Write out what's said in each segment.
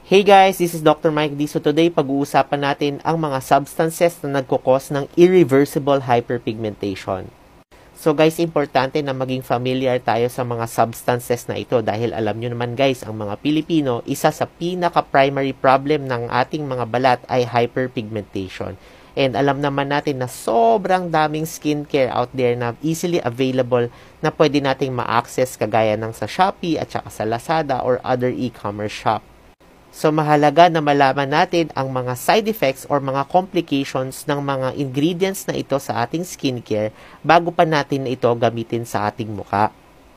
Hey guys, this is Dr. Mike D. So today, pag-uusapan natin ang mga substances na nagkukos ng irreversible hyperpigmentation. So guys, importante na maging familiar tayo sa mga substances na ito dahil alam nyo naman guys, ang mga Pilipino, isa sa pinaka-primary problem ng ating mga balat ay hyperpigmentation. And alam naman natin na sobrang daming skincare out there na easily available na pwede nating ma-access kagaya ng sa Shopee at saka sa Lazada or other e-commerce shop. So, mahalaga na malaman natin ang mga side effects or mga complications ng mga ingredients na ito sa ating skincare bago pa natin ito gamitin sa ating muka.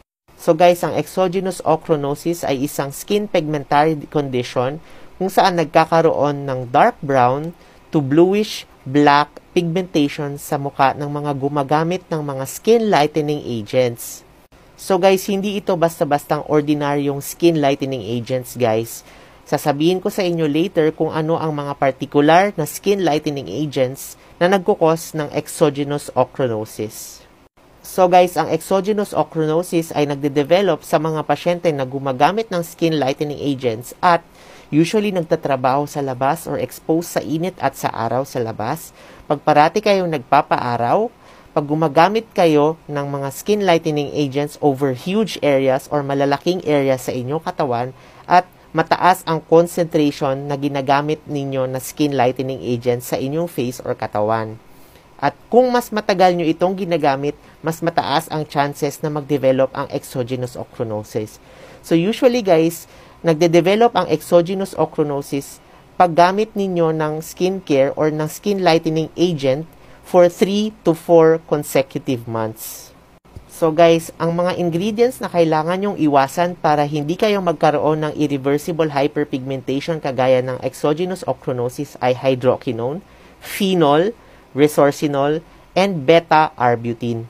So guys, ang Exogenous Ochronosis ay isang skin pigmentary condition kung saan nagkakaroon ng dark brown to bluish black pigmentation sa muka ng mga gumagamit ng mga skin lightening agents. So guys, hindi ito basta-bastang ordinaryong skin lightening agents guys. Sasabihin ko sa inyo later kung ano ang mga particular na skin lightening agents na nagkukos ng exogenous ochronosis. So guys, ang exogenous ochronosis ay nagde-develop sa mga pasyente na gumagamit ng skin lightening agents at usually nagtatrabaho sa labas or exposed sa init at sa araw sa labas. Pag parati kayong nagpapaaraw, pag gumagamit kayo ng mga skin lightening agents over huge areas or malalaking areas sa inyong katawan at mataas ang concentration na ginagamit ninyo na skin lightening agent sa inyong face or katawan. At kung mas matagal nyo itong ginagamit, mas mataas ang chances na mag-develop ang exogenous ochronosis. So usually guys, nagde-develop ang exogenous ochronosis pag gamit ninyo ng skincare or ng skin lightening agent for 3 to 4 consecutive months. So guys, ang mga ingredients na kailangan nyong iwasan para hindi kayo magkaroon ng irreversible hyperpigmentation kagaya ng exogenous ochronosis ay Hydroquinone, Phenol, Resorcinol, and beta-Arbutin.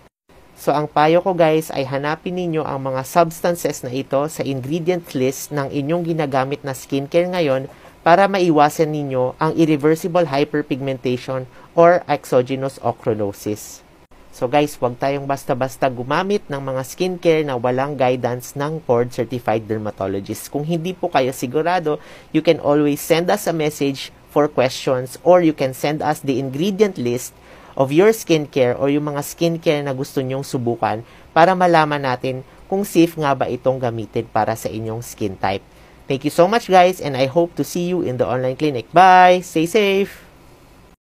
So ang payo ko guys ay hanapin ninyo ang mga substances na ito sa ingredient list ng inyong ginagamit na skincare ngayon para maiwasan ninyo ang irreversible hyperpigmentation or exogenous ochronosis. So guys, huwag tayong basta-basta gumamit ng mga skincare na walang guidance ng board-certified dermatologist. Kung hindi po kayo sigurado, you can always send us a message for questions or you can send us the ingredient list of your skincare or yung mga skincare na gusto nyong subukan para malaman natin kung safe nga ba itong gamitin para sa inyong skin type. Thank you so much guys and I hope to see you in the online clinic. Bye! Stay safe!